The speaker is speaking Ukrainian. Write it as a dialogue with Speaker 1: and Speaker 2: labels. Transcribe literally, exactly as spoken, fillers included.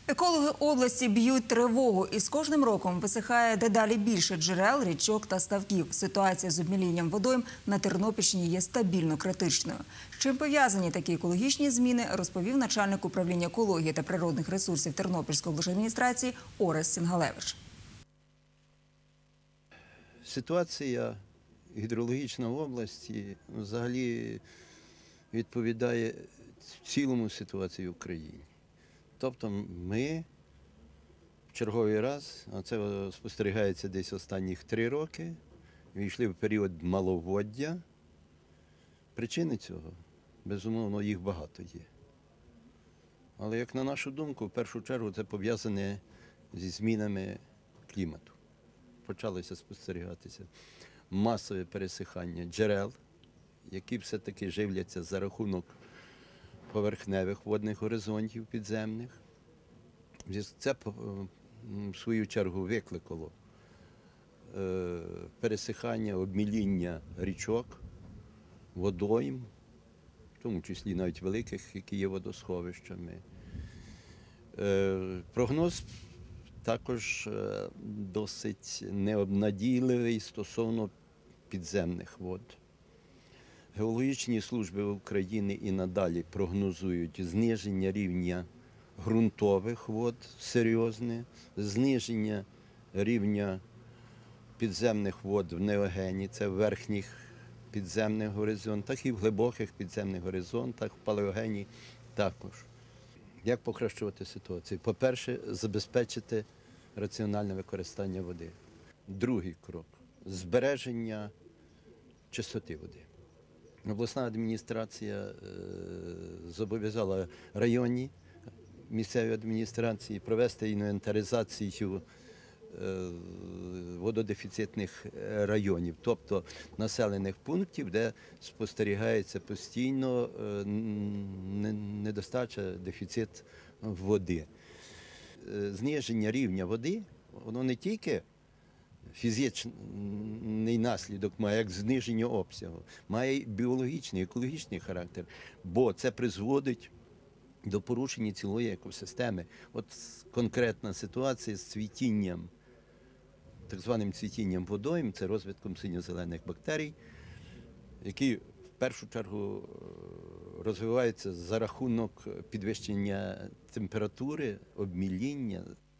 Speaker 1: Екологи області б'ють тривогу, і з кожним роком висихає дедалі більше джерел, річок та ставків. Ситуація з обмілінням водойм на Тернопільщині є стабільно критичною. З чим пов'язані такі екологічні зміни, розповів начальник управління екології та природних ресурсів Тернопільської облдержадміністрації Орест Сінгалевич.
Speaker 2: Ситуація гідрологічна в області взагалі відповідає цілому ситуації в Україні. Тобто ми в черговий раз, а це спостерігається десь останніх три роки, війшли в період маловоддя. Причини цього, безумовно, їх багато є. Але, як на нашу думку, в першу чергу це пов'язане зі змінами клімату. Почалося спостерігатися масове пересихання джерел, які все-таки живляться за рахунок поверхневих водних горизонтів підземних. Це, в свою чергу, викликало пересихання, обміління річок, водойм, в тому числі навіть великих, які є водосховищами. Прогноз також досить необнадійливий стосовно підземних вод. Геологічні служби України і надалі прогнозують зниження рівня ґрунтових вод серйозне, зниження рівня підземних вод в неогені, це в верхніх підземних горизонтах і в глибоких підземних горизонтах, в палеогені також. Як покращувати ситуацію? По-перше, забезпечити раціональне використання води. Другий крок – збереження чистоти води. Обласна адміністрація зобов'язала районні місцеві адміністрації провести інвентаризацію вододефіцитних районів, тобто населених пунктів, де спостерігається постійно недостача, дефіцит води. Зниження рівня води, воно не тільки фізичний наслідок має, як зниження обсягу, має біологічний, екологічний характер, бо це призводить до порушення цілої екосистеми. От конкретна ситуація з цвітінням, так званим цвітінням водойм, це розвитком синьо-зелених бактерій, які в першу чергу розвиваються за рахунок підвищення температури, обміління.